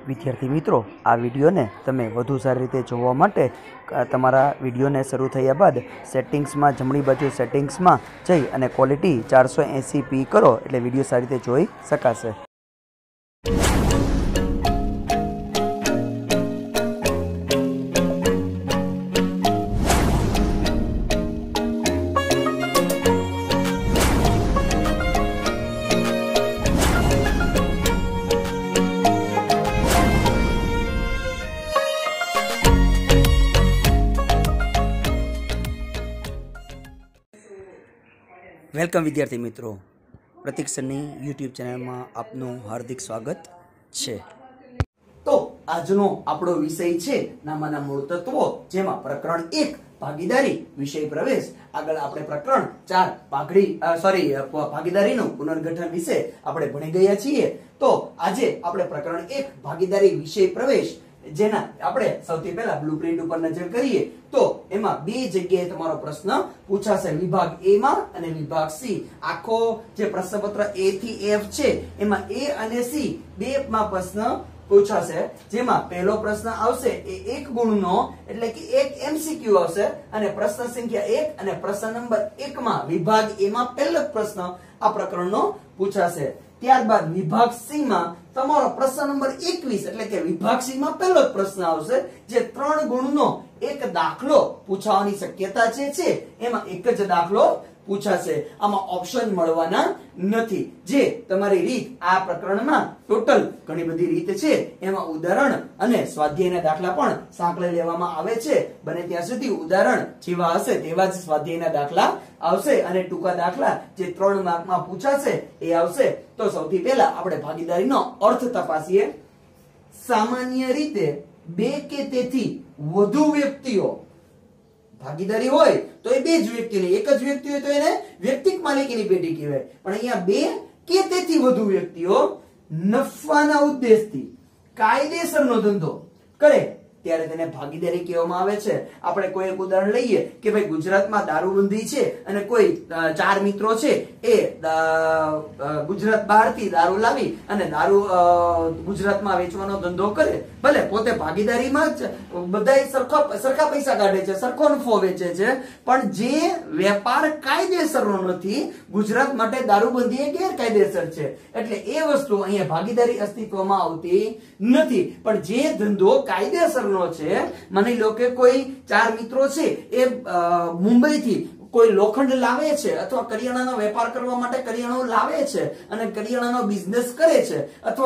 વિદ્યાર્થી મિત્રો, આ વિડીયોને તમે વધુ સારી રીતે જોવા માટે તમારા વિડીયોને શરૂ થયા બાદ સેટિંગ્સમાં જમણી બાજુ સેટિંગ્સમાં જઈ અને ક્વોલિટી 480p કરો એટલે વિડીયો સારી રીતે જોઈ શકાશે. વેલકમ વિદ્યાર્થી મિત્રો, પ્રતીક સરની યુટ્યુબ ચેનલમાં આપનું હાર્દિક સ્વાગત છે. તો આજનો આપણો વિષય છે નામાના મૂળ તત્વો, જેમાં પ્રકરણ 1 ભાગીદારી વિષય પ્રવેશ. આગળ આપણે પ્રકરણ 4 ભાગીદારીનું પુનર્ગઠન વિશે આપણે ભણી ગયા છીએ. તો આજે આપણે પ્રકરણ 1 ભાગીદારી વિષય પ્રવેશ, જેના આપણે સૌથી પહેલા બ્લુપ્રિન્ટ ઉપર નજર કરીએ તો એમાં બે જગ્યાએ તમારો પ્રશ્ન પૂછાશે, વિભાગ A માં અને વિભાગ C. આખો જે પ્રશ્નપત્ર A થી F છે એમાં A અને C બે માં પ્રશ્ન પૂછાશે, જેમાં પહેલો પ્રશ્ન આવશે એ 1 ગુણનો એટલે કે 1 MCQ આવશે અને પ્રશ્ન સંખ્યા 1 અને પ્રશ્ન નંબર 1 માં વિભાગ A માં પહેલો પ્રશ્ન આ પ્રકરણનો પૂછાશે. ત્યારબાદ વિભાગ C માં તમારો પ્રશ્ન નંબર 21 એટલે કે વિભાગ C માં પહેલો જ પ્રશ્ન આવશે, જે 3 ગુણનો એક દાખલો પૂછવાની શક્યતા છે એમાં એક જ દાખલો પૂછાશે. આમાં ઓપ્શન મળવાના નથી. જે તમારી રીત આ પ્રકરણમાં ટોટલ ઘણી બધી રીત છે, એમાં ઉદાહરણ અને સ્વાધ્યાયના દાખલા પણ સાંકળે લેવામાં આવે છે. બને ત્યાં સુધી ઉદાહરણ જેવા હશે તેવા જ સ્વાધ્યાયના દાખલા આવશે અને ટૂંકા દાખલા જે 3 માર્કમાં પૂછાશે એ આવશે. તો સૌથી પહેલા આપણે ભાગીદારીનો અર્થ તપાસીએ. સામાન્ય રીતે બે કે તેથી વધુ વ્યક્તિઓ ભાગીદારી હોય તો એ બે જ વ્યક્તિની, એક જ વ્યક્તિ હોય તો એને વ્યક્તિક માલિકીની પેઢી કહેવાય. પણ અહીંયા બે કે તેથી વધુ વ્યક્તિઓ નફાના ઉદ્દેશથી કાયદેસરનો ધંધો કરે ત્યારે તેને ભાગીદારી કહેવામાં આવે છે. આપણે કોઈ એક ઉદાહરણ લઈએ કે ભાઈ ગુજરાતમાં દારૂબંધી છે અને કોઈ 4 મિત્રો છે એ ગુજરાત બહારથી દારૂ લાવી અને દારૂ ગુજરાતમાં વેચવાનો ધંધો કરે. ભલે પોતે ભાગીદારીમાં જ બધા સરખા પૈસા કાઢે છે, સરખો નફો વેચે છે, પણ જે વેપાર કાયદેસરનો નથી, ગુજરાત માટે દારૂબંધી એ ગેરકાયદેસર છે, એટલે એ વસ્તુ અહીંયા ભાગીદારી અસ્તિત્વમાં આવતી નથી. પણ જે ધંધો કાયદેસરનો છે, માની લો કે કોઈ 4 મિત્રો છે એ મુંબઈ થી કોઈ લોખંડ લાવે છે અથવા કરિયાણાનો વેપાર કરવા માટે કરિયાણું લાવે છે અને કરિયાણાનો બિઝનેસ કરે છે,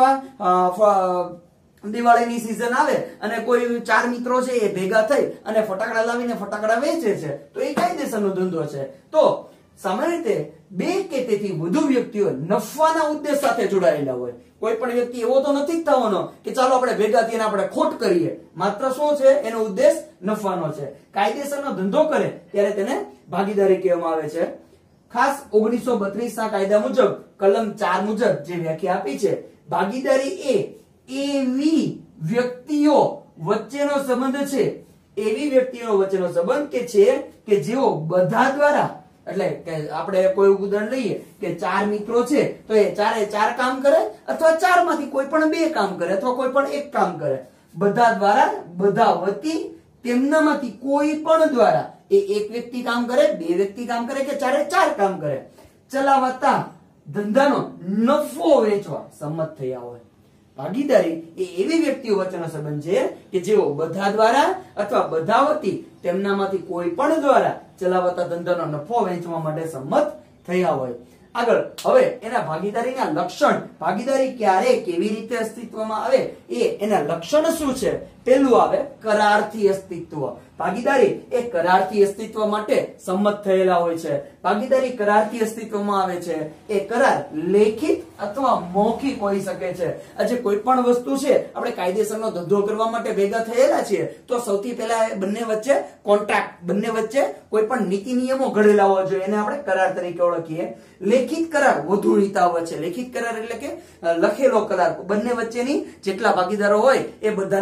અથવા દિવાળીની સીઝન આવે અને કોઈ 4 મિત્રો છે એ ભેગા થઈ અને ફટાકડા લાવીને ફટાકડા વેચે છે, તો એ કાયદેસરનો ધંધો છે. તો સામાન્ય રીતે બે કે તેથી વધુ વ્યક્તિઓ નફાના ઉદ્દેશ સાથે જોડાયેલા હોય. કોઈ પણ વ્યક્તિ એવો તો નથી જ થવાનો કે ચાલો આપણે ભેગા થઈને આપણે ખોટ કરીએ. માત્ર શું છે, એનો ઉદ્દેશ નફાનો છે. કાયદેસરનો ધંધો કરે ત્યારે તેને ભાગીદારી કહેવામાં આવે છે. ખાસ 1932 ના કાયદા મુજબ કલમ 4 મુજબ જે વ્યાખ્યા આપી છે, ભાગીદારી એ એવી વ્યક્તિઓ વચ્ચેનો સંબંધ છે, એવી વ્યક્તિઓ વચ્ચેનો સંબંધ કે જેઓ બધા દ્વારા, એટલે કે આપણે કોઈ ઉદાહરણ લઈએ કે 4 મિત્રો છે તો એ 4 કામ કરે અથવા 4 માંથી કોઈ પણ 2 કામ કરે અથવા કોઈ પણ 1 કામ કરે. બધા દ્વારા, બધા વતી, તેમનામાંથી કોઈ પણ દ્વારા એ 1 વ્યક્તિ કામ કરે, 2 વ્યક્તિ કામ કરે કે 4 કામ કરે, ચલાવતા ધંધાનો નફો વેચવા સંમત થયા હોય. ભાગીદારી એ એવી વ્યક્તિઓ વચ્ચેનો સંબંધ છે કે જેઓ બધા દ્વારા અથવા બધા વતી તેમનામાંથી કોઈ પણ દ્વારા ચલાવતા ધંધાનો નફો વેચવા માટે સંમત થયા હોય. આગળ હવે એના ભાગીદારીના લક્ષણ, ભાગીદારી ક્યારે કેવી રીતે અસ્તિત્વમાં આવે એના લક્ષણ શું છે. પહેલું આવે કરારથી અસ્તિત્વ. ભાગીદારી એ કરારથી અસ્તિત્વ માટે સંમત થયેલા હોય છે. ભાગીદારી કરારથી અસ્તિત્વમાં આવે છે. એ કરાર લેખિત અથવા મૌખિક હોઈ શકે છે. આજે કોઈ પણ વસ્તુ છે, આપણે કાયદેસરનો ધંધો કરવા માટે ભેગા થયેલા છીએ તો સૌથી પહેલા બંને વચ્ચે કોન્ટ્રાક્ટ, બંને વચ્ચે કોઈ પણ નીતિ નિયમો ઘડેલા હોવા જોઈએ, એને આપણે કરાર તરીકે ઓળખીએ. લેખિત કરાર વધુ હિતાવહ છે. લેખિત કરાર એટલે કે લખેલો કરાર, બંને વચ્ચેની જેટલા ભાગીદારો હોય એ બધાની એમાં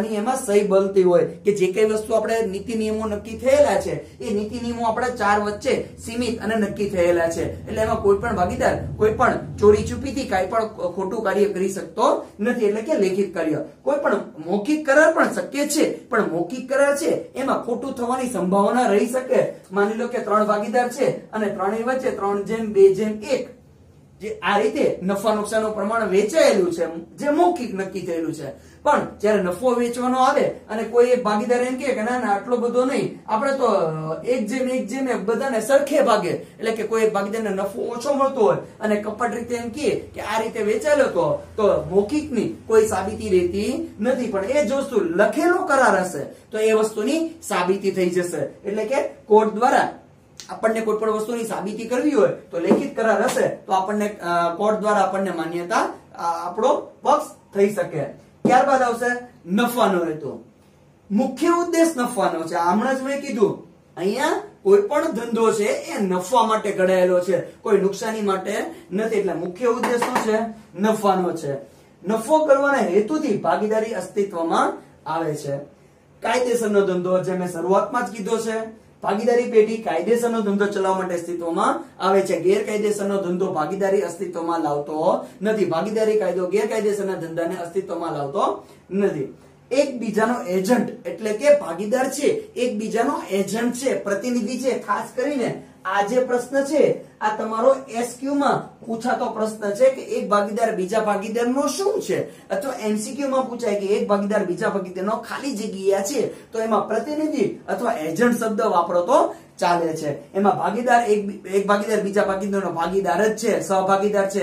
સહી બનતી હોય કે જે કઈ વસ્તુ આપણે નીતિ નિયમો નક્કી થયેલા છે એ નીતિ નિયમો આપણા ચાર વચ્ચે સીમિત અને નક્કી થયેલા છે, એટલે એમાં કોઈ પણ ભાગીદાર કોઈ પણ ચોરી છુપીથી કાંઈ પણ ખોટું કાર્ય કરી શકતો નથી, એટલે કે લેખિત કાર્ય. કોઈ પણ મૌખિક કરાર પણ શક્ય છે, પણ મૌખિક કરાર છે એમાં ખોટું થવાની સંભાવના રહી શકે. માની લો કે 3 ભાગીદાર છે અને ત્રણેય વચ્ચે 3:2:1 જે આ રીતે નફા નુકસાનનું પ્રમાણ વેચાયેલું છે, જે મૌખિક નક્કી થયેલું છે. પણ જ્યારે નફો વેચવાનો આવે અને કોઈ એક ભાગીદાર એમ કે ના ના આટલો બધો નહીં, આપણે તો 1:1 બધાને સરખે ભાગે, એટલે કે કોઈ એક ભાગીદારને નફો ઓછો મળતો હોય અને કપટ રીતે એમ કે આ રીતે વેચાયેલો તો મૌખિકની કોઈ સાબિતી રહેતી નથી, પણ એ જ વસ્તુ લખેલો કરાર હશે તો એ વસ્તુની સાબિતી થઈ જશે. એટલે કે કોર્ટ દ્વારા આપણને કોઈ પણ વસ્તુની સાબિતી કરવી હોય તો લેખિત કરાર હશે તો આપણને કોર્ટ દ્વારા આપણને માન્યતા આપણો પક્ષ થઈ શકે. ત્યારબાદ આવશે નફાનો હેતુ. મુખ્ય ઉદ્દેશ નફાનો છે. હમણાં જ મેં કીધું અહીંયા કોઈ પણ ધંધો છે એ નફા માટે ઘડાયેલો છે, કોઈ નુકસાની માટે નથી, એટલે મુખ્ય ઉદ્દેશ શું છે? નફાનો છે. નફો કરવાના હેતુથી ભાગીદારી અસ્તિત્વમાં આવે છે. કાયદેસરનો ધંધો, જે મેં શરૂઆતમાં જ કીધો છે, ભાગીદારી પેઢી કાયદેસરનો ધંધો ચલાવવા માટે અસ્તિત્વમાં આવે છે. ગેરકાયદેસરનો ધંધો ભાગીદારી અસ્તિત્વમાં લાવતો નથી. ભાગીદારી કાયદો ગેરકાયદેસરના ધંધાને અસ્તિત્વમાં લાવતો નથી. એકબીજાનો એજન્ટ, એટલે કે ભાગીદાર છે એકબીજાનો એજન્ટ છે, પ્રતિનિધિ છે. ખાસ કરીને આ જે પ્રશ્ન છે આ તમારો એસક્યુ માં પૂછાતો પ્રશ્ન છે કે એક ભાગીદાર બીજા ભાગીદારનો શું છે, અથવા એમસીક્યુ માં પૂછાય કે એક ભાગીદાર બીજા ભાગીદારનો ખાલી જગ્યા છે તો એમાં પ્રતિનિધિ અથવા એજન્ટ શબ્દ વાપરો તો ચાલે છે. એમાં ભાગીદાર એક ભાગીદાર બીજા ભાગીદારનો ભાગીદાર જ છે, સહભાગીદાર છે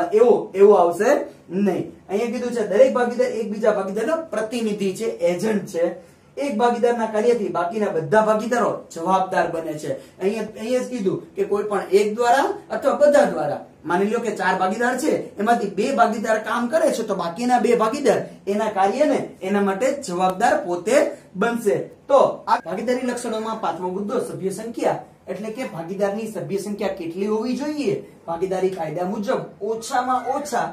એવું આવશે નહીં. અહીંયા કીધું છે દરેક ભાગીદાર એકબીજા ભાગીદારનો પ્રતિનિધિ છે, એજન્ટ છે. એક ભાગીદારના કાર્યથી બાકીના બધા ભાગીદારો જવાબદાર બને છે. અહીંયા જ કીધું કે કોઈ પણ એક દ્વારા અથવા બધા દ્વારા, માની લો કે 4 ભાગીદાર છે એમાંથી 2 ભાગીદાર કામ કરે છે તો બાકીના 2 ભાગીદાર એના કાર્યને એના માટે જવાબદાર પોતે બનશે. તો આ ભાગીદારી લક્ષણોમાં 5મો મુદ્દો સભ્ય સંખ્યા, એટલે કે ભાગીદારની સભ્ય સંખ્યા કેટલી હોવી જોઈએ? ભાગીદારી કાયદા મુજબ ઓછામાં ઓછા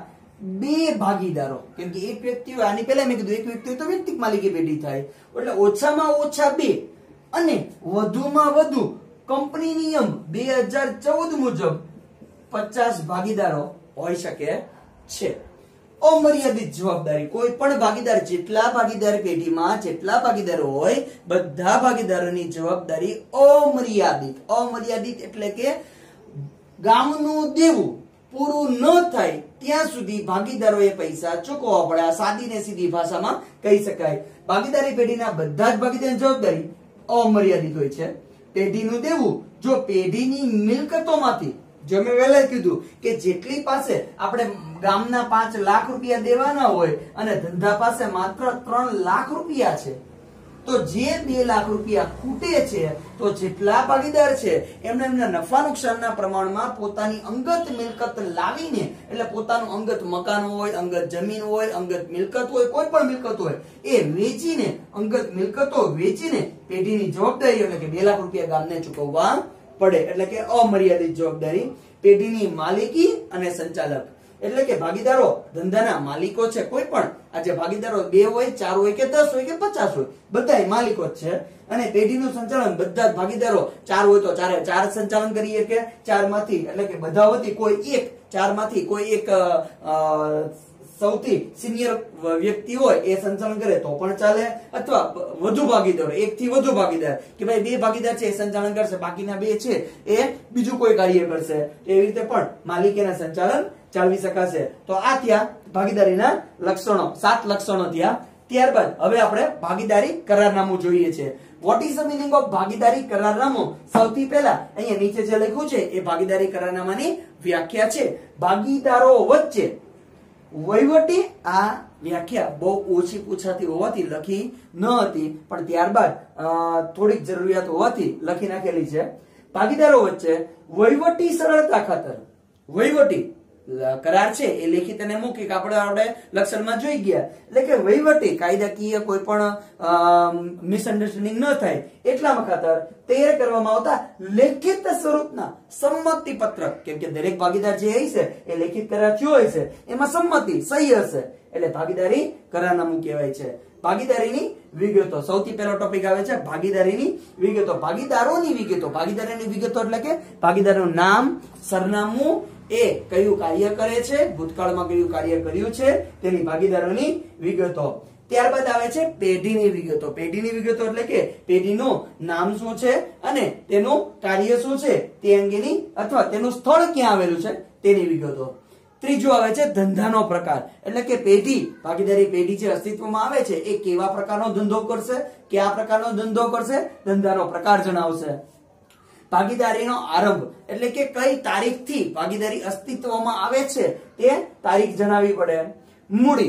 2 ભાગીદારો, કેમ કે એક વ્યક્તિ હોય, આની પહેલા મેં કીધું એક વ્યક્તિ હોય તો વ્યક્તિક માલિકી પેઢી થાય, એટલે ઓછામાં ઓછા 2 અને વધુમાં વધુ કંપની નિયમ 2014 મુજબ 50 ભાગીદારો હોઈ શકે છે. અમર્યાદિત જવાબદારી, કોઈ પણ ભાગીદાર જેટલા ભાગીદાર પેઢીમાં જેટલા ભાગીદારો હોય બધા ભાગીદારોની જવાબદારી અમર્યાદિત, એટલે કે ગામનું દેવું પૂરું ન થાય ત્યાં સુધી ભાગીદારોએ પૈસા ચૂકવવા પડે. સાદી ને સીધી ભાષામાં કહી શકાય. ભાગીદારી પેઢીના બધા જ ભાગીદારની જવાબદારી અમર્યાદિત હોય છે. પેઢીનું દેવું જો પેઢીની મિલકતોમાંથી, જો મેં વહેલા કીધું કે જેટલી પાસે આપણે ગામના 5 લાખ રૂપિયા દેવાના હોય અને ધંધા પાસે માત્ર 3 લાખ રૂપિયા છે તો જે 2 લાખ રૂપિયા ખૂટે છે તો જેટલા ભાગીદાર છે એમના નફા નુકસાનના પ્રમાણમાં પોતાની અંગત મિલકત લાવીને, એટલે પોતાનું અંગત મકાન હોય, અંગત જમીન હોય, અંગત મિલકત હોય, કોઈ પણ મિલકત હોય એ વેચીને, અંગત મિલકતો વેચીને પેઢીની જવાબદારી, એટલે કે 2 લાખ રૂપિયા ગામને ચૂકવવા પડે. એટલે કે અમર્યાદિત જવાબદારી. પેઢીની માલિકી અને સંચાલક, એટલે કે ભાગીદારો ધંધાના માલિકો છે. કોઈ પણ આજે ભાગીદારો 2 હોય, 4 હોય કે 10 હોય કે 50 હોય, બધા માલિકો જ છે. અને પેઢીનું સંચાલન બધા જ ભાગીદારો 4 હોય તો 4 સંચાલન કરીએ કે 4 માંથી, એટલે કે બધા વતી કોઈ એક, 4 માંથી કોઈ એક સૌથી સિનિયર વ્યક્તિ હોય એ સંચાલન કરે તો પણ ચાલે, અથવા વધુ ભાગીદારો, 1 થી વધુ ભાગીદાર, કે ભાઈ 2 ભાગીદાર છે એ સંચાલન કરશે, બાકીના 2 છે એ બીજું કોઈ કાર્ય કરશે, એવી રીતે પણ માલિકીના સંચાલન ચાલવી શકાશે. તો આ થયા ભાગીદારીના લક્ષણો, 7 લક્ષણો થયા. ત્યારબાદ હવે આપણે ભાગીદારી કરારનામું જોઈએ છે. What is the meaning of ભાગીદારી કરારનામું? સૌથી પહેલા અહીંયા નીચે જે લખ્યું છે એ ભાગીદારી કરારનામાની વ્યાખ્યા છે. ભાગીદારો વચ્ચે વહીવટી, આ વ્યાખ્યા બહુ ઓછી પૂછાતી હોવાથી લખી ન હતી, પણ ત્યારબાદ થોડીક જરૂરિયાત હોવાથી લખી નાખેલી છે. ભાગીદારો વચ્ચે વહીવટી સરળતા ખાતર, વહીવટી કરાર છે એ લેખિત અને મૌખિક આપણે લક્ષણમાં જોઈ ગયા. એટલે કે વહીવટી કાયદાકીય કોઈ પણ મિસઅન્ડરસ્ટેન્ડિંગ ન થાય એટલા ખાતર તૈયાર કરવામાં આવતા લેખિત સ્વરૂપના સંમતિ પત્રક, કેમ કે દરેક ભાગીદાર જે હશે એ લેખિત કરાર થયો હશે એમાં સંમતિ સહી હશે એટલે ભાગીદારી કરારનામું કહેવાય છે. ભાગીદારીની વિગતો, સૌથી પહેલો ટોપિક આવે છે ભાગીદારીની વિગતો. ભાગીદારોની વિગતો, ભાગીદારીની વિગતો એટલે કે ભાગીદારનું નામ, સરનામું, એ કયું કાર્ય કરે છે, ભૂતકાળમાં કયું કાર્ય કર્યું છે તેની ભાગીદારોની વિગતો. ત્યારબાદ આવે છે પેઢીની વિગતો. પેઢીની વિગતો એટલે કે પેઢીનું નામ શું છે અને તેનું કાર્ય શું છે તે અંગેની અથવા તેનું સ્થળ ક્યાં આવેલું છે તેની વિગતો. ત્રીજું આવે છે ધંધાનો પ્રકાર, એટલે કે પેઢી, ભાગીદારી પેઢી જે અસ્તિત્વમાં આવે છે એ કેવા પ્રકારનો ધંધો કરશે, કયા પ્રકારનો ધંધો કરશે, ધંધાનો પ્રકાર જણાવશે. ભાગીદારીનો આરંભ એટલે કે કઈ તારીખથી ભાગીદારી અસ્તિત્વમાં આવે છે તે તારીખ જણાવવી પડે. મૂડી,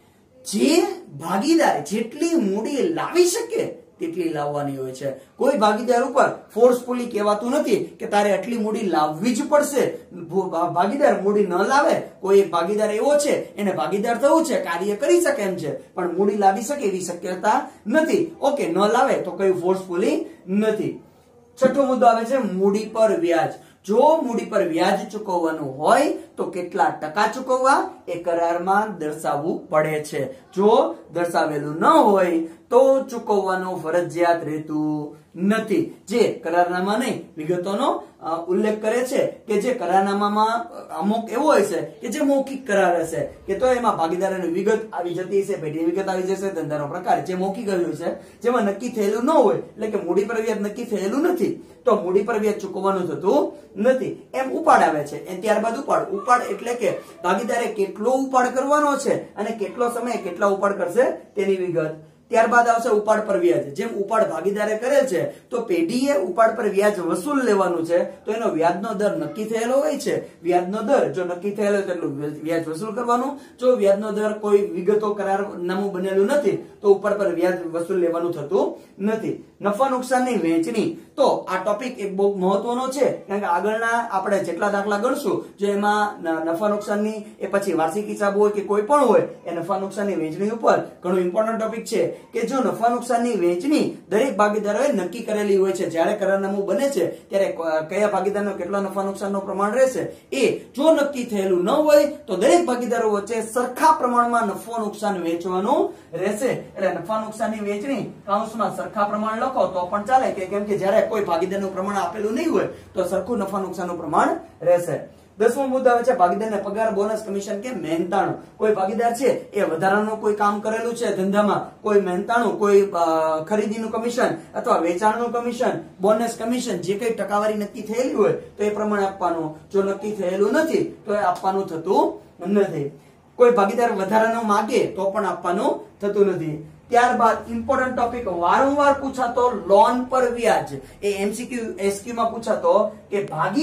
જે ભાગીદાર જેટલી મૂડી લાવી શકે તેટલી લાવવાની હોય છે. કોઈ ભાગીદાર ઉપર ફોર્સફુલી કહેવાતું નથી કે તારે આટલી મૂડી લાવવી જ પડશે. ભાગીદાર મૂડી ન લાવે, કોઈ એક ભાગીદાર એવો છે એને ભાગીદાર થવું છે, કાર્ય કરી શકે એમ છે પણ મૂડી લાવી શકે એવી શક્યતા નથી. ઓકે, ન લાવે તો કયું ફોર્સફુલી નથી. છઠ્ઠો મુદ્દો આવે છે મૂડી પર વ્યાજ. જો મૂડી પર વ્યાજ ચૂકવવાનું હોય તો કેટલા ટકા ચૂકવવા એ કરારમાં દર્શાવવું પડે છે. જો દર્શાવેલું ન હોય તો ચૂકવવાનું ફરજિયાત રહેતું નથી. જે કરારનામાની વિગતોનો ઉલ્લેખ કરે છે કે જે કરારનામામાં અમુક એવો હશે કે જે મૌખિક કરાર હશે કે તો એમાં ભાગીદારોની વિગત આવી જતી હશે, પેઢીની વિગત આવી જશે, ધંધાનો પ્રકાર જે મૌખિક હશે જેમાં નક્કી થયેલું ન હોય, એટલે કે મૂડી પર વ્યાજ નક્કી થયેલું નથી તો મૂડી પર વ્યાજ ચૂકવવાનું થતું નથી. એમ ઉપાડ આવે છે. ત્યારબાદ ઉપાડ. ઉપાડ એટલે કે ભાગીદારે કેટલો ઉપાડ કરવાનો છે અને કેટલો સમય કેટલા ઉપાડ કરશે તેની વિગત. ત્યારબાદ આવશે ઉપાડ પર વ્યાજ. જેમ ઉપાડ ભાગીદારે કરેલ છે તો પેઢીએ ઉપાડ પર વ્યાજ વસૂલ લેવાનું છે તો એનો વ્યાજનો દર નક્કી થયેલો હોય છે. વ્યાજનો દર જો નક્કી થયેલો હોય તેટલું વ્યાજ વસૂલ કરવાનું. જો વ્યાજનો દર કોઈ વિગતો કરારનામું બનેલું નથી તો ઉપાડ પર વ્યાજ વસૂલ લેવાનું થતું નથી. નફા નુકસાનની વહેંચણી. તો આ ટોપિક એક બહુ મહત્વનો છે કારણ કે આગળના આપણે જેટલા દાખલા ગણશું જો એમાં નફા નુકસાનની એ પછી વાર્ષિક હિસાબ હોય કે કોઈ પણ હોય એ નફા નુકસાનની વહેંચણી ઉપર ઘણું ઇમ્પોર્ટન્ટ ટોપિક છે કે જો નફા નુકસાનની વહેંચણી દરેક ભાગીદારોએ નક્કી કરેલી હોય છે. જ્યારે કરારનામું બને છે ત્યારે કયા ભાગીદારનો કેટલો નફા નુકસાનનું પ્રમાણ રહેશે એ જો નક્કી થયેલું ન હોય તો દરેક ભાગીદારો વચ્ચે સરખા પ્રમાણમાં નફો નુકસાન વહેંચવાનું રહેશે. એટલે નફા નુકસાનની વહેંચણી કાઉન્સમાં સરખા પ્રમાણ લખો તો પણ ચાલે કે કેમ કે જ્યારે કોઈ ભાગીદારનું પ્રમાણ આપેલું નહીં હોય તો સરખું નફા નુકસાનનું પ્રમાણ રહેશે. 10મો મુદ્દો આવે છે ભાગીદારને પગાર, બોનસ, કમિશન કે મહેનતાણું. કોઈ ભાગીદાર છે એ વધારાનું કોઈ કામ કરેલું છે ધંધામાં, કોઈ મહેનતાણું, કોઈ ખરીદીનું કમિશન અથવા વેચાણનું કમિશન, બોનસ, કમિશન જે કઈ ટકાવારી નક્કી થયેલી હોય તો એ પ્રમાણે આપવાનું. જો નક્કી થયેલું નથી તો એ આપવાનું થતું નથી. કોઈ ભાગીદાર વધારાનું માંગે તો પણ આપવાનું થતું નથી. ત્યારબાદ ઇમ્પોર્ટન્ટ ટોપિક વારંવાર પૂછાતો લોન પર વ્યાજ. એ એમસીક્યુ એસક્યુ માં પૂછાતો કે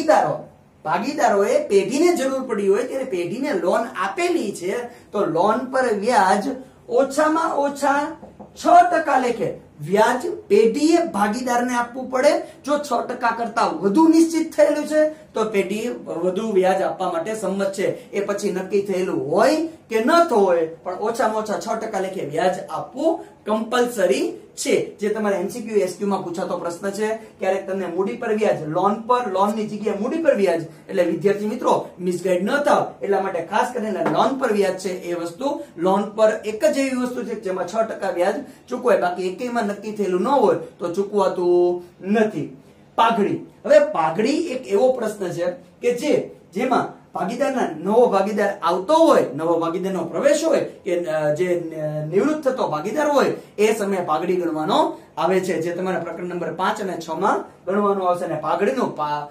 ભાગીદારોએ પેઢીને જરૂર પડી હોય ત્યારે પેઢીને લોન આપેલી છે તો લોન પર વ્યાજ ઓછામાં ઓછા 6% લેખે વ્યાજ પેઢીએ ભાગીદારને આપવું પડે. જો 6% કરતા વધુ નિશ્ચિત થયેલું છે તો પેઢી વધુ વ્યાજ આપવા માટે સંમત છે. એ પછી નક્કી થયેલું હોય કે ન હોય પણ ઓછામાં ઓછા 6% લેખે વ્યાજ આપવું કમ્પલસરી છે. જે તમારે એમસીક્યુ એસક્યુ માં પૂછાતો પ્રશ્ન છે. ક્યારેક તમને મૂડી પર વ્યાજ, લોન પર, લોનની જગ્યાએ મૂડી પર વ્યાજ, એટલે વિદ્યાર્થી મિત્રો મિસગાઈડ ન થાવ એટલા માટે ખાસ કરીને લોન પર વ્યાજ છે એ વસ્તુ, લોન પર એક જ એવી વસ્તુ છે જેમાં 6% વ્યાજ ચૂકવાય, બાકી એકેયમાં નક્કી થયેલું ન હોય તો ચૂકવાતું નથી. પાઘડી. હવે પાઘડી એક એવો પ્રશ્ન છે કે જેમાં ભાગીદારના નવો ભાગીદાર આવતો હોય, નવો ભાગીદારનો પ્રવેશ હોય કે જે નિવૃત્ત થતો ભાગીદાર હોય એ સમયે પાઘડી ગણવાનો આવે છે. જે તમારે પ્રકરણ નંબર 5 અને 6 માં ગણવાનું આવશે. અને પાઘડીનું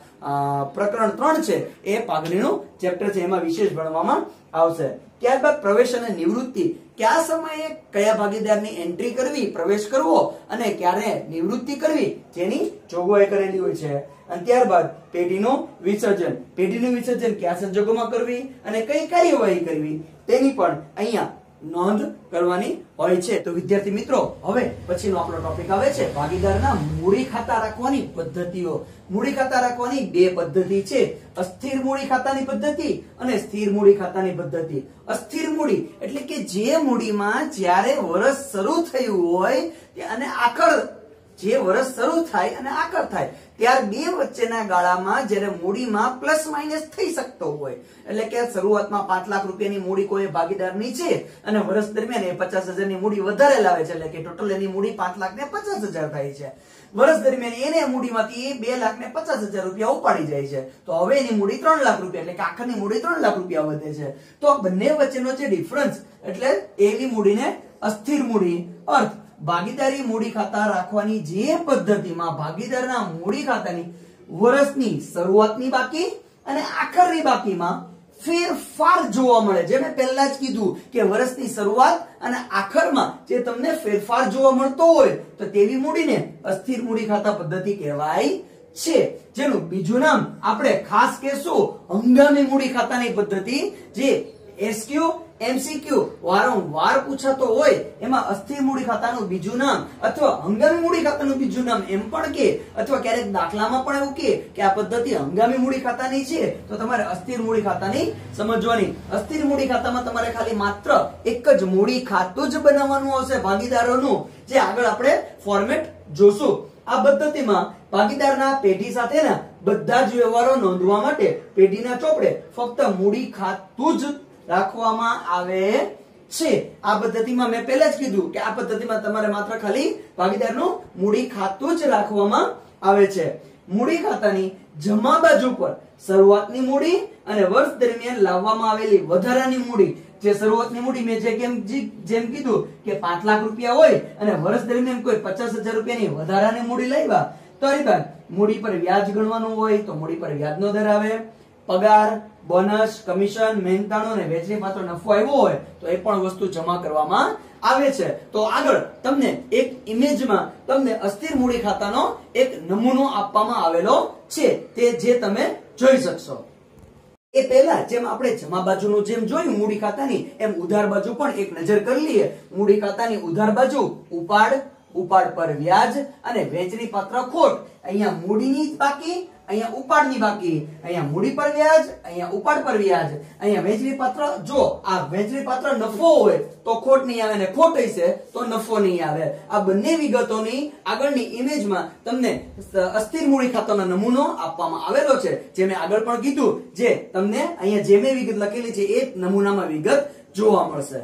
પ્રકરણ 3 છે એ પાઘડીનું ચેપ્ટર છે એમાં વિશેષ ભણવામાં આવશે. ત્યારબાદ પ્રવેશ અને નિવૃત્તિ. કયા સમયે કયા ભાગીદારની એન્ટ્રી કરવી, પ્રવેશ કરવો અને ક્યારે નિવૃત્તિ કરવી જેની જોગવાઈ કરેલી હોય છે. અને ત્યારબાદ પેઢીનું વિસર્જન. પેઢીનું વિસર્જન કયા સંજોગોમાં કરવી અને કઈ કાર્યવાહી કરવી તેની પણ અહીંયા નોંધ કરવાની હોય છે. તો વિદ્યાર્થી મિત્રો, હવે પછીનો આપણો ટોપિક આવે છે ભાગીદારના મૂડી ખાતા રાખવાની પદ્ધતિઓ. મૂડી ખાતા રાખવાની બે પદ્ધતિ છે, અસ્થિર મૂડી ખાતાની પદ્ધતિ અને સ્થિર મૂડી ખાતાની પદ્ધતિ. અસ્થિર મૂડી એટલે કે જે મૂડીમાં જ્યારે વર્ષ શરૂ થયું હોય અને આખર, જે વર્ષ શરૂ થાય અને આખર થાય ત્યાર બે વચ્ચેના ગાળામાં જ્યારે મૂડીમાં પ્લસ માઇનસ થઈ શકતો હોય, એટલે કે શરૂઆતમાં 5 લાખ રૂપિયાની મૂડી કોઈ ભાગીદારની છે અને વર્ષ દરમિયાન એ 50,000 ની મૂડી વધારે લાવે છે, એટલે કે ટોટલ એની મૂડી 5,50,000 થાય છે. વર્ષ દરમિયાન એને મૂડીમાંથી 2,50,000 રૂપિયા ઉપાડી જાય છે, તો હવે એની મૂડી 3 લાખ રૂપિયા, એટલે કે આખરની મૂડી 3 લાખ રૂપિયા વધે છે. તો બંને વચ્ચેનો જે ડિફરન્સ, એટલે એવી મૂડીને અસ્થિર મૂડી. અર્થ, ભાગીદારી મૂડી ખાતા રાખવાની જે પદ્ધતિમાં ભાગીદારના મૂડી ખાતાની વર્ષની શરૂઆતની બાકી અને આખરની બાકીમાં ફેરફાર જોવા મળે. જે મેં પહેલા જ કીધું કે વર્ષની શરૂઆત અને આખરમાં જે તમને ફેરફાર જોવા મળતો હોય તો તેવી મૂડીને અસ્થિર મૂડી ખાતા પદ્ધતિ કહેવાય છે. જેનું બીજું નામ આપણે ખાસ કહેશું હંગામી મૂડી ખાતાની પદ્ધતિ. જે એસક્યુ એમસીક્યુ વારંવાર પૂછાતો હોય એમાં અસ્થિર મૂડી ખાતાનું બીજું નામ અથવા હંગામી મૂડી ખાતાનું બીજું નામ એમ પણ કે, અથવા ક્યારેક દાખલામાં પણ એવું કે આ પદ્ધતિ હંગામી મૂડી ખાતાની છે તો તમારે અસ્થિર મૂડી ખાતાની સમજવાની. અસ્થિર મૂડી ખાતામાં તમારે ખાલી માત્ર એક જ મૂડી ખાતું જ બનાવવાનું આવશે ભાગીદારોનું, જે આગળ આપણે ફોર્મેટ જોશું. આ પદ્ધતિમાં ભાગીદારના પેઢી સાથેના બધા જ વ્યવહારો નોંધવા માટે પેઢીના ચોપડે ફક્ત મૂડી ખાતું જ રાખવામાં આવે છે. આ પદ્ધતિમાં મેં પહેલા જ કીધું કે આ પદ્ધતિમાં તમારે માત્ર ખાલી ભાગીદારનું મૂડી ખાતું જ રાખવામાં આવે છે. મૂડી ખાતાની જમા બાજુ પર શરૂઆતની મૂડી અને વર્ષ દરમિયાન લાવવામાં આવેલી વધારાની મૂડી, જે શરૂઆતની મૂડી મેં જેમ કીધું કે 5 લાખ રૂપિયા હોય અને વર્ષ દરમિયાન કોઈ 50,000 રૂપિયાની વધારાની મૂડી લાવ્યા તો એ બાદ મૂડી પર વ્યાજ ગણવાનું હોય તો મૂડી પર વ્યાજનો દર આવે. પગાર, બોનસ, કમિશન, મહેનતાણું અને વેચણી પાત્ર નફો આવ્યો હોય તો એ પણ વસ્તુ જમા કરવામાં આવે છે. તો આગળ તમને એક ઇમેજમાં તમને અસ્થિર મૂડી ખાતાનો એક નમૂનો આપવામાં આવેલો છે, તે જે તમે જોઈ શકશો. એ પહેલા જેમ આપણે જમા બાજુનું જેમ જોયું મૂડી ખાતાની, એમ ઉધાર બાજુ પણ એક નજર કરી લઈએ. મૂડી ખાતાની ઉધાર બાજુ ઉપાડ, ઉપાડ પર વ્યાજ અને વેચણી પાત્ર ખોટ. અહીંયા મૂડીની બાકી, અહીંયા ઉપાડની બાકી, અહીંયા મૂડી પર વ્યાજ, અહીંયા ઉપાડ પર વ્યાજ, અહીંયા વેચણી પાત્ર. જો આ વેચણી પાત્ર નફો હોય તો ખોટ નહીં આવે અને ખોટ હશે તો નફો નહીં આવે. આ બંને વિગતોની આગળની ઇમેજમાં તમને અસ્થિર મૂડી ખાતાનો નમૂનો આપવામાં આવેલો છે, જે મેં આગળ પણ કીધું. જે તમને અહીંયા જે મેં વિગત લખેલી છે એ નમૂનામાં વિગત જોવા મળશે.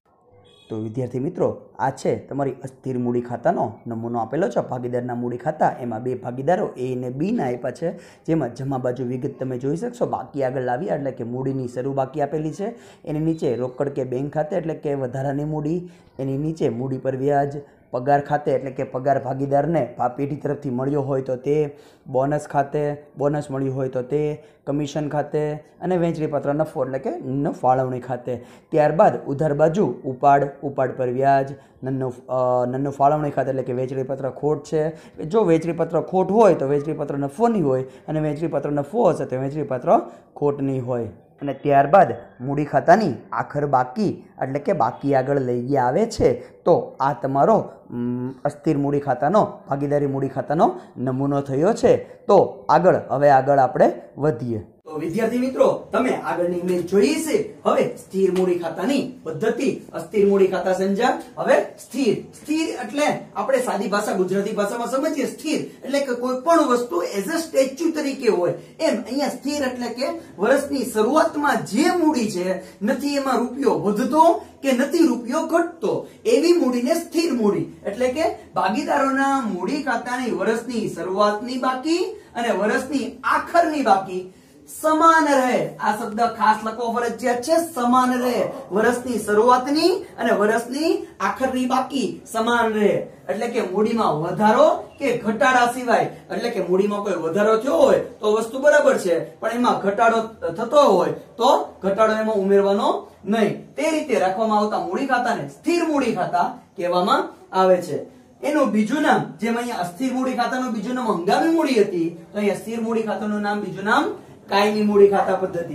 તો વિદ્યાર્થી મિત્રો, આ છે તમારી અસ્થિર મૂડી ખાતાનો નમૂનો આપેલો છે. ભાગીદારના મૂડી ખાતા, એમાં બે ભાગીદારો એ અને બી ના આપ્યા છે, જેમાં જમા બાજુ વિગત તમે જોઈ શકશો. બાકી આગળ લાવ્યા એટલે કે મૂડીની શરૂ બાકી આપેલી છે, એની નીચે રોકડ કે બેંક ખાતે એટલે કે વધારાની મૂડી, એની નીચે મૂડી પર વ્યાજ, પગાર ખાતે એટલે કે પગાર ભાગીદારને પેઢી તરફથી મળ્યો હોય તો તે, બોનસ ખાતે બોનસ મળ્યું હોય તો તે, કમિશન ખાતે અને વહેંચણીપાત્ર નફો એટલે કે ફાળવણી ખાતે. ત્યારબાદ ઉધાર બાજુ ઉપાડ, ઉપાડ પર વ્યાજ, નન્નું ફાળવણી ખાતે એટલે કે વહેંચણીપત્ર ખોટ છે. જો વહેંચણીપત્ર ખોટ હોય તો વહેંચણીપત્ર નફો નહીં હોય, અને વહેંચણીપત્ર નફો હશે તો વહેંચણીપત્ર ખોટ નહીં હોય. અને ત્યારબાદ મૂડી ખાતાની આખર બાકી એટલે કે બાકી આગળ લઈ ગયા આવે છે. તો આ તમારો અસ્થિર મૂડી ખાતાનો, ભાગીદારી મૂડી ખાતાનો નમૂનો થયો છે. તો હવે આગળ આપણે વધીએ. તો વિદ્યાર્થી મિત્રો, તમે આગળની ઇમેજ જોઈ છે. હવે સ્થિર મૂડી ખાતાની પદ્ધતિ. અસ્થિર મૂડી ખાતા સમજ્યા, હવે સ્થિર. સ્થિર એટલે આપણે સાદી ભાષા ગુજરાતી ભાષામાં સમજીએ, સ્થિર એટલે કે કોઈ પણ વસ્તુ એઝ અ સ્ટેચ્યુ તરીકે હોય એમ. અહીંયા સ્થિર એટલે કે વર્ષની શરૂઆતમાં જે મૂડી છે, નથી એમાં રૂપિયો વધતો કે નથી રૂપિયો ઘટતો, એવી મૂડીને સ્થિર મૂડી એટલે કે ભાગીદારોના મૂડી ખાતાની વર્ષની શરૂઆતની બાકી અને વર્ષની આખરની બાકી સમાન રહે. આ શબ્દ ખાસ લખવો ફરજિયાત છે, સમાન રહે. વર્ષની શરૂઆતની અને વર્ષની આખરની બાકી સમાન રહે. એટલે કે મૂડીમાં વધારો કે ઘટાડા સિવાય, એટલે કે મૂડીમાં કોઈ વધારો થયો હોય તો વસ્તુ બરાબર છે, પણ એમાં ઘટાડો થતો હોય તો ઘટાડો એમાં ઉમેરવાનો નહીં. તે રીતે રાખવામાં આવતા મૂડી ખાતાને સ્થિર મૂડી ખાતા કહેવામાં આવે છે. એનું બીજું નામ, જેમ અહીંયા અસ્થિર મૂડી ખાતાનું બીજું નામ હંગામી મૂડી હતી, તો અહીંયા સ્થિર મૂડી ખાતાનું નામ બીજું નામ કાયમી મૂડી ખાતા પદ્ધતિ.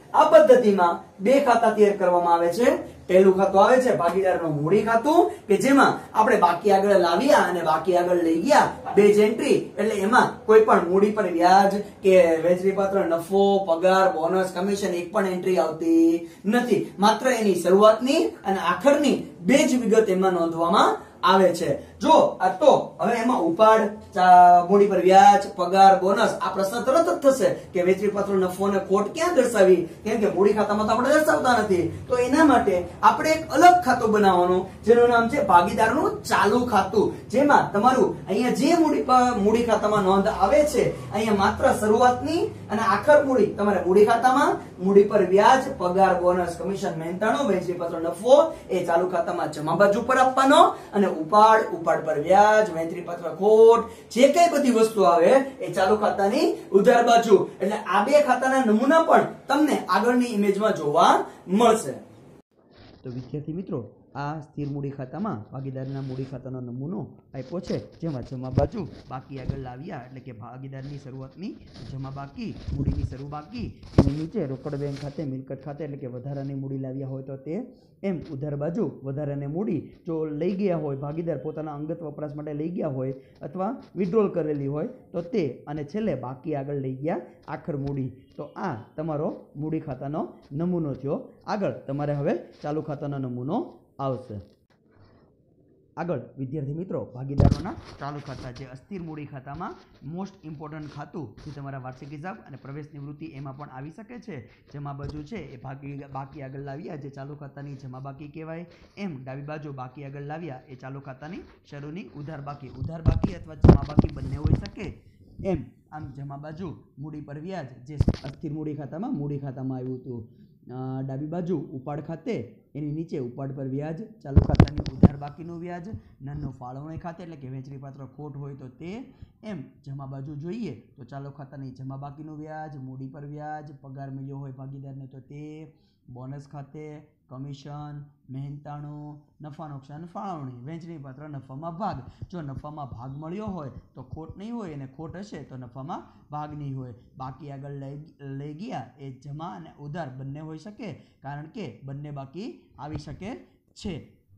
આ પદ્ધતિમાં બે ખાતા તૈયાર કરવામાં આવે છે। પહેલું ખાતું આવે છે ભાગીદારનું મૂડી ખાતું કે જેમાં આપણે બાકી આગળ લાવ્યા અને બાકી આગળ લઈ ગયા બે જ એન્ટ્રી, એટલે એમાં કોઈ પણ મૂડી પર વ્યાજ કે વહેંચણીપાત્ર નફો, પગાર, બોનસ, કમિશન એક પણ એન્ટ્રી આવતી નથી। માત્ર એની શરૂઆતની અને આખરની બે જ વિગત એમાં નોંધવામાં આવે છે। જો તો હવે એમાં ઉપાડ, મૂડી પર વ્યાજ, પગાર, બોનસ આ પ્રશ્ન તરત જ થશે કે વહેંચણીપાત્ર નફો અને ખોટ ક્યાં દર્શાવી, કેમ કે મૂડી ખાતામાં તો આપણે દર્શાવતા નથી। તો એના માટે આપણે એક અલગ ખાતું બનાવવાનું જેનું નામ છે ભાગીદારનું ચાલુ ખાતું, જેમાં તમારું અહીંયા જે મૂડી ખાતામાં નોંધ આવે છે અહીંયા માત્ર શરૂઆતની અને આખર મૂડી તમારે મૂડી ખાતામાં, મૂડી પર વ્યાજ, પગાર, બોનસ, કમિશન, મહેનતાણું, વહેંચણીપાત્ર નફો એ ચાલુ ખાતામાં જમા બાજુ પર આપવાનો અને ઉપાડ પર વ્યાજ, વહેંચણીપાત્ર ખોટ જે કઈ બધી વસ્તુ આવે એ ચાલુ ખાતાની ઉધાર બાજુ। એટલે આ બે ખાતાના નમૂના પણ તમને આગળની ઇમેજમાં જોવા મળશે। તો વિદ્યાર્થી મિત્રો, આ સ્થિર મૂડી ખાતામાં ભાગીદારના મૂડી ખાતાનો નમૂનો આપ્યો છે, જેમાં જમા બાજુ બાકી આગળ લાવ્યા એટલે કે ભાગીદારની શરૂઆતની જમા બાકી, મૂડીની શરૂ બાકી, એની નીચે રોકડ બેંક ખાતે, મિલકત ખાતે એટલે કે વધારાની મૂડી લાવ્યા હોય તો તે, એમ ઉધાર બાજુ વધારાની મૂડી જો લઈ ગયા હોય, ભાગીદાર પોતાના અંગત વપરાશ માટે લઈ ગયા હોય અથવા વિડ્રોલ કરેલી હોય તો તે, અને છેલ્લે બાકી આગળ લઈ ગયા આખર મૂડી। તો આ તમારો મૂડી ખાતાનો નમૂનો થયો। આગળ તમારે હવે ચાલુ ખાતાનો નમૂનો આવશે। આગળ વિદ્યાર્થી મિત્રો, ભાગીદારોના ચાલુ ખાતા જે અસ્થિર મૂડી ખાતામાં મોસ્ટ ઇમ્પોર્ટન્ટ ખાતું જે તમારા વાર્ષિક હિસાબ અને પ્રવેશ નિવૃત્તિ એમાં પણ આવી શકે છે। જમા બાજુ છે એ બાકી આગળ લાવ્યા જે ચાલુ ખાતાની જમા બાકી કહેવાય, એમ ડાબી બાજુ બાકી આગળ લાવ્યા એ ચાલુ ખાતાની શરૂની ઉધાર બાકી અથવા જમા બાકી બંને હોઈ શકે। એમ આમ જમા બાજુ મૂડી પર વ્યાજ જે અસ્થિર મૂડી ખાતામાં આવ્યું હતું, ડાબી બાજુ ઉપાડ ખાતે એની નીચે ઉપાડ પર વ્યાજ, ચાલુ ખાતાની ઉધાર બાકીનું વ્યાજ, નાનો ફાળવણી ખાતે એટલે કે વહેંચણીપાત્ર ખોટ હોય તો તે, એમ જમા બાજુ જોઈએ તો ચાલુ ખાતાની જમા બાકીનું વ્યાજ, મૂડી પર વ્યાજ, પગાર મળ્યો હોય ભાગીદારને તો તે, બોનસ ખાતે, કમિશન, મહેનતાણું, નફા નુકસાન ફાળવણી, વહેંચણીપાત્ર નફામાં ભાગ, જો નફામાં ભાગ મળ્યો હોય તો ખોટ નહીં હોય અને ખોટ હશે તો નફામાં ભાગ નહીં હોય। બાકી આગળ લઈ ગયા એ જમા અને ઉધાર બંને હોઈ શકે, કારણ કે બંને બાકી આવી શકે છે।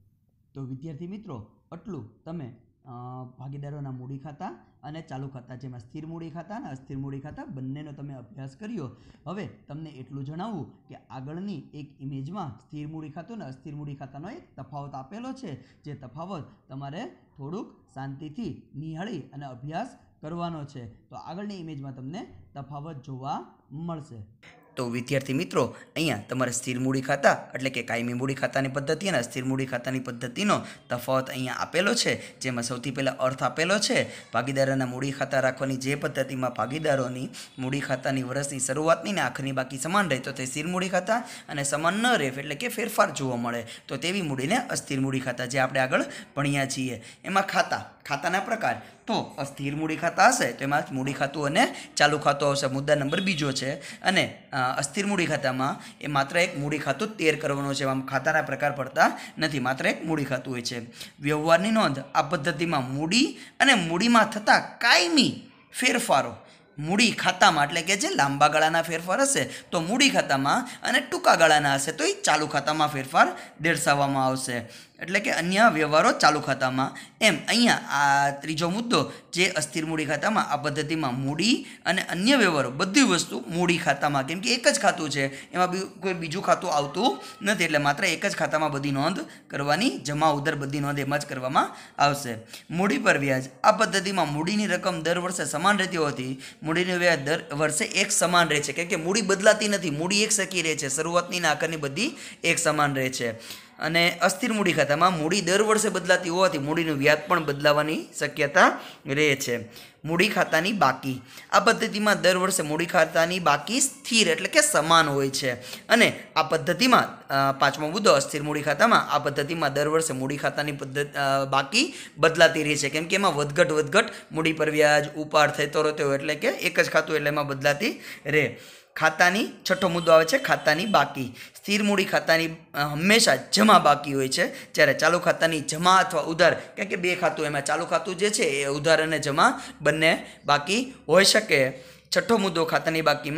તો વિદ્યાર્થી મિત્રો, આટલું તમે ભાગીદારોના મૂડી ખાતા અને ચાલુ ખાતા જેમાં સ્થિર મૂડી ખાતા અને અસ્થિર મૂડી ખાતા બંનેનો તમે અભ્યાસ કર્યો। હવે તમને એટલું જણાવવું કે આગળની એક ઇમેજમાં સ્થિર મૂડી ખાતું અને અસ્થિર મૂડી ખાતાનો એક તફાવત આપેલો છે, જે તફાવત તમારે થોડુંક શાંતિથી નિહાળી અને અભ્યાસ કરવાનો છે। તો આગળની ઇમેજમાં તમને તફાવત જોવા મળશે। તો વિદ્યાર્થી મિત્રો, અહીંયા તમારે સ્થિર મૂડી ખાતા એટલે કે કાયમી મૂડી ખાતાની પદ્ધતિ અને અસ્થિર મૂડી ખાતાની પદ્ધતિનો તફાવત અહીંયા આપેલો છે, જેમાં સૌથી પહેલાં અર્થ આપેલો છે ભાગીદારોના મૂડી ખાતા રાખવાની જે પદ્ધતિમાં ભાગીદારોની મૂડી ખાતાની વર્ષની શરૂઆતની ને આખરની બાકી સમાન રહે તો તે સ્થિર મૂડી ખાતા, અને સમાન ન રહે એટલે કે ફેરફાર જોવા મળે તો તેવી મૂડીને અસ્થિર મૂડી ખાતા, જે આપણે આગળ ભણ્યા છીએ। એમાં ખાતાના પ્રકાર, તો અસ્થિર મૂડી ખાતા હશે તો એમાં મૂડી ખાતું અને ચાલુ ખાતું આવશે, મુદ્દા નંબર બીજો છે। અને અસ્થિર મૂડી ખાતામાં એ માત્ર એક મૂડી ખાતું તૈયાર કરવાનું છે, આમ ખાતાના પ્રકાર પડતા નથી, માત્ર એક મૂડી ખાતું હોય છે। વ્યવહારની નોંધ, આ પદ્ધતિમાં મૂડી અને મૂડીમાં થતા કાયમી ફેરફારો મૂડી ખાતામાં એટલે કે જે લાંબા ગાળાના ફેરફાર હશે તો મૂડી ખાતામાં, અને ટૂંકા ગાળાના હશે તો એ ચાલુ ખાતામાં ફેરફાર દર્શાવવામાં આવશે, એટલે કે અન્ય વ્યવહારો ચાલુ ખાતામાં। એમ અહીંયા આ ત્રીજો મુદ્દો જે અસ્થિર મૂડી ખાતામાં આ પદ્ધતિમાં મૂડી અને અન્ય વ્યવહારો બધી વસ્તુ મૂડી ખાતામાં, કેમ કે એક જ ખાતું છે એમાં કોઈ બીજું ખાતું આવતું નથી, એટલે માત્ર એક જ ખાતામાં બધી નોંધ કરવાની, જમા ઉધાર બધી નોંધ એમાં જ કરવામાં આવશે। મૂડી પર વ્યાજ, આ પદ્ધતિમાં મૂડીની રકમ દર વર્ષે સમાન રહેતી હોતી, મૂડીનું વ્યાજ દર વર્ષે એક સમાન રહે છે, કેમ કે મૂડી બદલાતી નથી, મૂડી એક સરખી રહે છે, શરૂઆતની અને આખરની બધી એક સમાન રહે છે। અને અસ્થિર મૂડી ખાતામાં મૂડી દર વર્ષે બદલાતી હોવાથી મૂડીનું વ્યાજ પણ બદલાવાની શક્યતા રહે છે। મૂડી ખાતાની બાકી, આ પદ્ધતિમાં દર વર્ષે મૂડી ખાતાની બાકી સ્થિર એટલે કે સમાન હોય છે, અને આ પદ્ધતિમાં પાંચમો મુદ્દો, અસ્થિર મૂડી ખાતામાં આ પદ્ધતિમાં દર વર્ષે મૂડી ખાતાની બાકી બદલાતી રહે છે, કેમ કે એમાં વધઘટ મૂડી પર વ્યાજ ઉપાડ થતો રહેતો હોય, એટલે કે એક જ ખાતું એટલે એમાં બદલાતી રહે। ખાતાની છઠ્ઠો મુદ્દો આવે છે ખાતાની બાકી, સ્થિર મૂડી ખાતાની હંમેશા જમા બાકી હોય છે, જ્યારે ચાલુ ખાતાની જમા અથવા ઉધાર, કારણ કે બે ખાતું એમાં ચાલુ ખાતું જે છે એ ઉધાર અને જમા બંને બાકી હોઈ શકે। છઠ્ઠો મુદ્દો ખાતાની બાકીમાં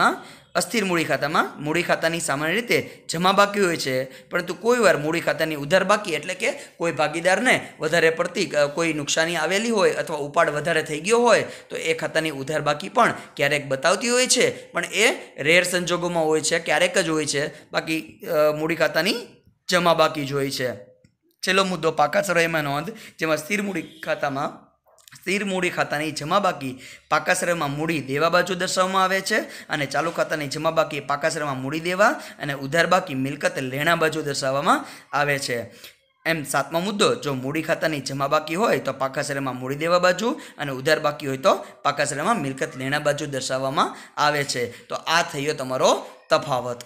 અસ્થિર મૂડી ખાતામાં મૂડી ખાતાની સામાન્ય રીતે જમા બાકી હોય છે, પરંતુ કોઈ વાર મૂડી ખાતાની ઉધાર બાકી એટલે કે કોઈ ભાગીદારને વધારે પડતી કોઈ નુકસાની આવેલી હોય અથવા ઉપાડ વધારે થઈ ગયો હોય તો એ ખાતાની ઉધાર બાકી પણ ક્યારેક બતાવતી હોય છે, પણ એ રેર સંજોગોમાં હોય છે, ક્યારેક જ હોય છે. બાકી મૂડી ખાતાની જમા બાકી જ હોય છે. છેલ્લો મુદ્દો પાકા સરવૈયામાં નોંધ, જેમાં સ્થિર મૂડી ખાતાની જમા બાકી પાકા સરવૈયામાં મૂડી દેવા બાજુ દર્શાવવામાં આવે છે અને ચાલુ ખાતાની જમા બાકી પાકા સરવૈયામાં મૂડી દેવા અને ઉધાર બાકી મિલકત લેણા બાજુ દર્શાવવામાં આવે છે. એમ સાતમો મુદ્દો, જો મૂડી ખાતાની જમા બાકી હોય તો પાકા સરવૈયામાં મૂડી દેવા બાજુ અને ઉધાર બાકી હોય તો પાકા સરવૈયામાં મિલકત લેણા બાજુ દર્શાવવામાં આવે છે. તો આ થયો તમારો તફાવત.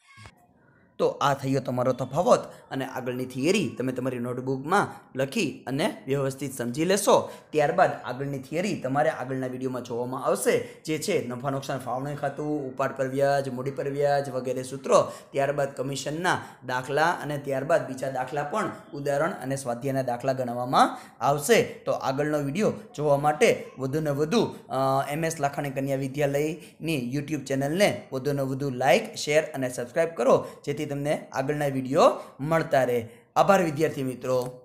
અને આગળની થિયરી તમે તમારી નોટબુકમાં લખી અને વ્યવસ્થિત સમજી લેશો. ત્યારબાદ આગળની થિયરી તમારે આગળના વિડીયોમાં જોવામાં આવશે, જે છે નફા નુકસાન ફાળવણી ખાતું, ઉપાડ પર વ્યાજ, મૂડી પર વ્યાજ વગેરે સૂત્રો, ત્યારબાદ કમિશનના દાખલા અને ત્યારબાદ બીજા દાખલા પણ ઉદાહરણ અને સ્વાધ્યાયના દાખલા ગણવામાં આવશે. તો આગળનો વિડીયો જોવા માટે વધુને વધુ MS લાખાણી કન્યા વિદ્યાલયની યુટ્યુબ ચેનલને વધુને વધુ લાઇક, શેર અને સબસ્ક્રાઈબ કરો, જેથી તમને આગળના વિડીયો મળતા રહે. આભાર વિદ્યાર્થી મિત્રો.